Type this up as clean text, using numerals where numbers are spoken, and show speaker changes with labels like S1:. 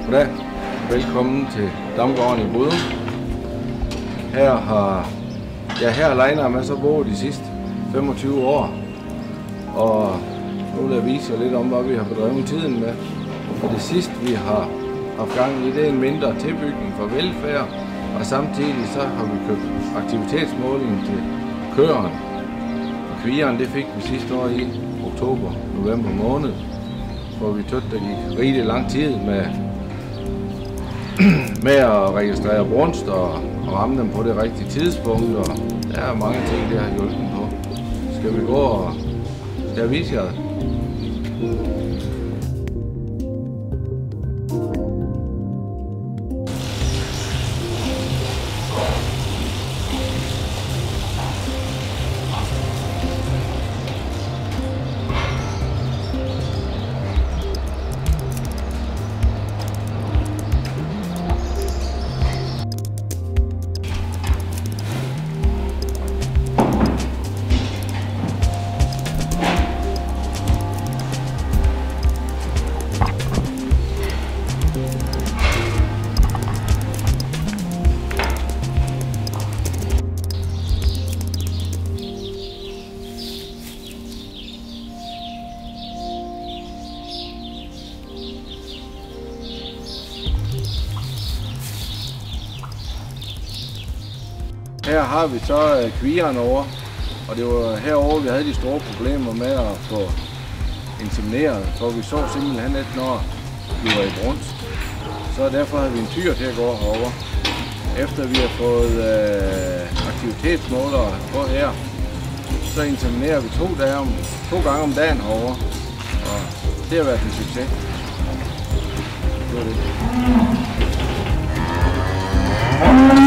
S1: Goddag. Velkommen til Damgården i Brydum. Her Leiner med så boet de sidste 25 år. Og nu vil jeg vise jer lidt om, hvad vi har bedrevet tiden med. Og det sidste vi har haft gang i, det er en mindre tilbygning for velfærd. Og samtidig så har vi købt aktivitetsmåling til køeren. Og kvieren det fik vi sidste år i oktober-november måned. Hvor vi tøtte, der gik rigtig lang tid med at registrere brunst og ramme dem på det rigtige tidspunkt. Og der er mange ting, det har hjulpet på. Skal vi gå og skal jeg vise jer? Her har vi så kvieren over, og det var herovre, vi havde de store problemer med at få insemineret, for vi så simpelthen ikke, når vi var i brunst. Så derfor havde vi en tyr til at gå herover. Efter vi har fået aktivitetsmålere på her, så inseminerer vi to gange om dagen herovre, og det har været en succes. Det var det.